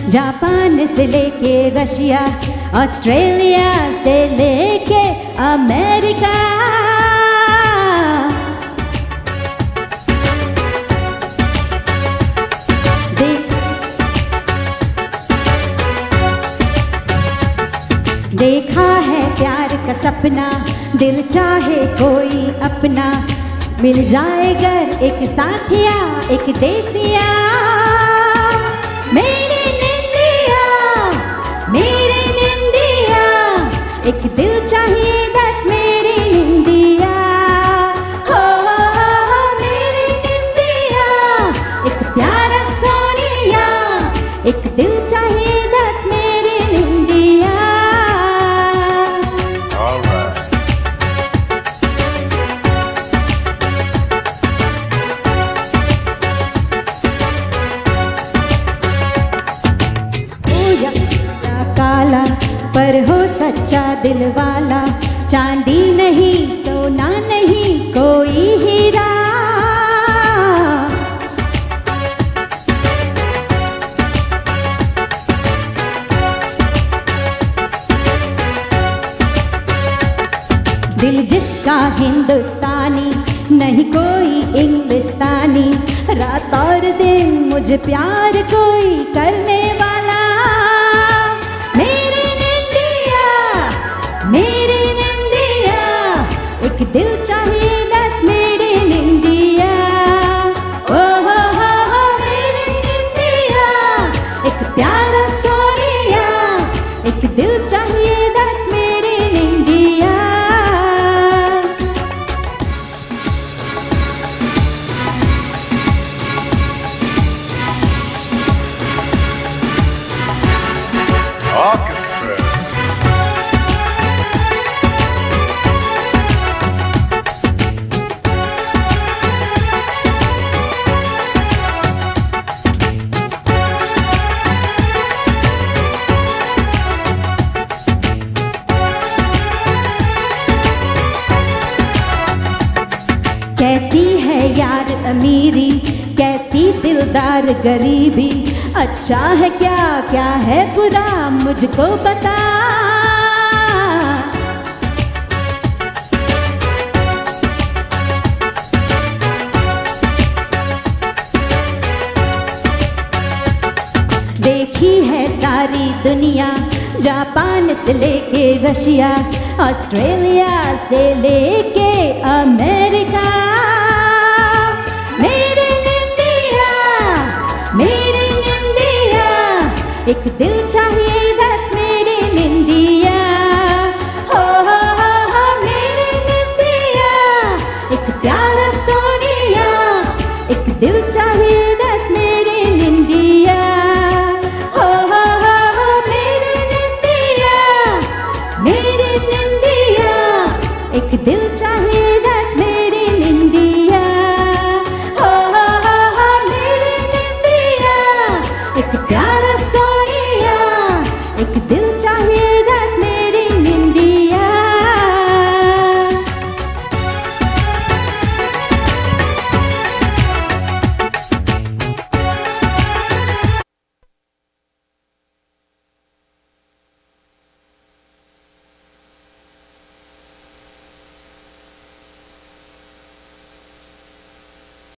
Japan से लेके Russia, Australia से लेके अमेरिका, देखा है प्यार का सपना, दिल चाहे कोई अपना, मिल जाए घर एक साथिया एक देसिया, मेरे निंदिया एक दिल चाहिए 10 मेरी निंदिया, हो मेरी निंदिया, एक प्यारा सोनिया, एक दिल चाहिए 10 मेरी निंदिया। काला पर हो सच्चा दिल वाला, चांदी नहीं सोना नहीं कोई हीरा, दिल जिसका हिंदुस्तानी नहीं कोई इंग्लिस्तानी, रात और दिन मुझे प्यार कोई करने वाला, मेरी निंदिया एक दिल चाहिए 10 मेरी निंदिया, ओ हो मेरी निंदिया, एक प्यारा सोनिया, एक दिल चाहिए 10 मेरी निंदिया। कैसी है यार अमीरी, कैसी दिलदार गरीबी, अच्छा है क्या क्या है बुरा मुझको बता, देखी है सारी दुनिया, जापान से लेके रशिया, ऑस्ट्रेलिया से लेके अमेरिका, मेरी निंदिया एक दिल चाहिए 10 मेरी निंदिया, हो मेरी निंदिया, एक प्यारा सोनिया, एक दिल चाहिए 10 मेरी निंदिया, हो मेरी निंदिया, एक दिल चाहिए